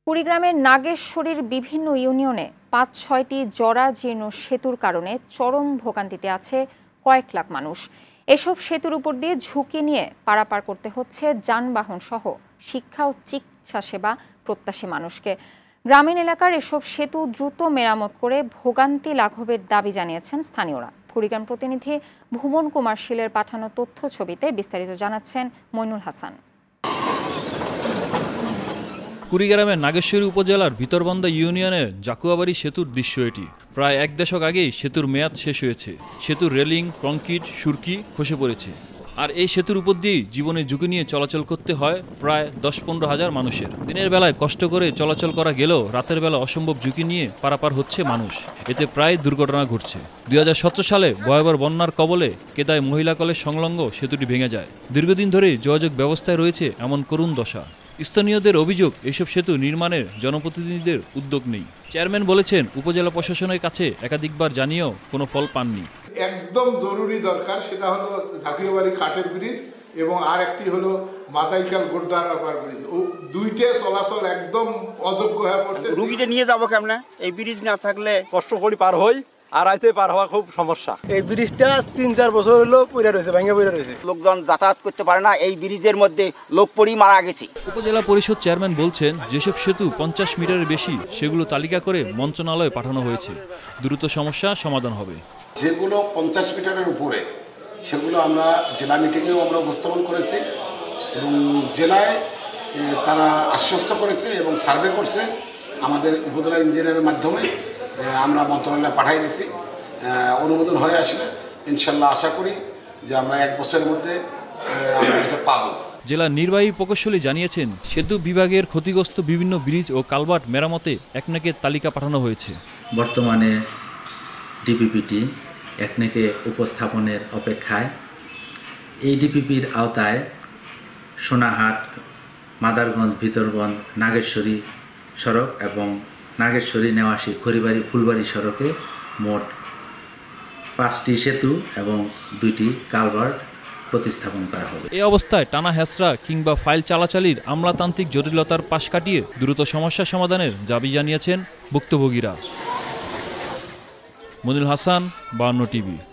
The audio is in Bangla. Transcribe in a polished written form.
কুড়িগ্রামের নাগেশ্বরীর বিভিন্ন ইউনিয়নে ৫-৬টি জরাজীর্ণ সেতুর কারণে চরম ভোগান্তিতে আছে কয়েক লাখ মানুষ। এসব সেতুর উপর দিয়ে ঝুঁকি নিয়ে পারাপার করতে হচ্ছে যানবাহন সহ শিক্ষা ও চিকিৎসা সেবা প্রত্যাশী মানুষকে। গ্রামীণ এলাকার এসব সেতু দ্রুত মেরামত করে ভোগান্তি লাঘবের দাবি জানিয়েছেন স্থানীয়রা। কুড়িগ্রাম প্রতিনিধি ভুবন কুমার শীলের পাঠানো তথ্য ছবিতে বিস্তারিত জানাচ্ছেন মইনুল হাসান। কুড়িগ্রামের নাগেশ্বরী উপজেলার ভিতরবন্দা ইউনিয়নের জাকুয়াবাড়ি সেতুর দৃশ্য এটি। প্রায় এক দশক আগেই সেতুর মেয়াদ শেষ হয়েছে। সেতুর রেলিং, কংক্রিট, সুরকি খসে পড়েছে। আর এই সেতুর উপর দিয়েই জীবনের ঝুঁকি নিয়ে চলাচল করতে হয় প্রায় ১০-১৫ হাজার মানুষের। দিনের বেলায় কষ্ট করে চলাচল করা গেলেও রাতের বেলা অসম্ভব ঝুঁকি নিয়ে পারাপার হচ্ছে মানুষ। এতে প্রায় দুর্ঘটনা ঘটছে। ২০১৭ সালে ভয়াবহ বন্যার কবলে কেদায় মহিলা কলেজ সংলগ্ন সেতুটি ভেঙে যায়। দীর্ঘদিন ধরেই যোগাযোগ ব্যবস্থায় রয়েছে এমন করুণ দশা। স্থানীয়দের অভিযোগ, এসব সেতু নির্মাণের জনপ্রতিনিধিদের উদ্যোগ নেই। চেয়ারম্যান বলেছেন, উপজেলা প্রশাসনের কাছে একাধিকবার জানিয়েও কোনো ফল পাননি। একদম জরুরি দরকার, সেটা হলো ঝাঁকিয়াবাড়ি কাঠের ব্রিজ এবং আর একটি হলো মাদাইখাল গোড্ডার ব্রিজ। ও দুইটা চলাচল একদম অযোগ্য হয়ে পড়ছে। রুগীটা নিয়ে যাবো কেমনে? এই ব্রিজ না থাকলে কষ্ট করে পার হই, আর আইতে পার হওয়া খুব সমস্যা। এই ব্রিজটা ৩-৪ বছর হলো পড়ে রয়েছে, ভেঙে পড়ে রয়েছে। লোকজন যাতায়াত করতে পারে না, এই ব্রিজের মধ্যে লোক পড়ি মারা গেছে। উপজেলা পরিষদ চেয়ারম্যান বলছেন, যেসব সেতু ৫০ মিটারের বেশি সেগুলো তালিকা করে মন্ত্রণালয়ে পাঠানো হয়েছে। দ্রুত সমস্যা সমাধান হবে। যেগুলো ৫০ মিটারের উপরে সেগুলো আমরা জেলা মিটিংয়েও আমরা উপস্থাপন করেছি এবং জেলায় তারা আশ্বস্ত করেছে এবং সার্ভে করছে। আমাদের উপজেলা ইঞ্জিনিয়ারের মাধ্যমে আমরা মন্ত্রণালয়ে পাঠিয়ে দিয়েছি। অনুমোদন হয়ে আসলে ইনশাল্লাহ আশা করি যে আমরা ১ বছরের মধ্যে আমরা এটা পাবো। জেলা নির্বাহী প্রকৌশলী জানিয়েছেন, সেতু বিভাগের ক্ষতিগ্রস্ত বিভিন্ন ব্রিজ ও কালভার্ট মেরামতে একনেকের তালিকা পাঠানো হয়েছে। বর্তমানে ডিপিপিটি একনেকে উপস্থাপনের অপেক্ষায়। এই ডিপিপির আওতায় সোনাহাট, মাদারগঞ্জ, ভিতরবন্দ, নাগেশ্বরী সড়ক এবং নাগেশ্বরী, নেওয়াশী, খড়িবাড়ি, ফুলবাড়ি সড়কে মোট ৫টি সেতু এবং ২টি কালভার্ট প্রতিস্থাপন করা হবে। এই অবস্থায় টানা হেঁচড়া কিংবা ফাইল চালাচালির আমলাতান্ত্রিক জটিলতার পাশ কাটিয়ে দ্রুত সমস্যা সমাধানের দাবি জানিয়েছেন ভুক্তভোগীরা। মনিল হাসান, ৫২ টিভি।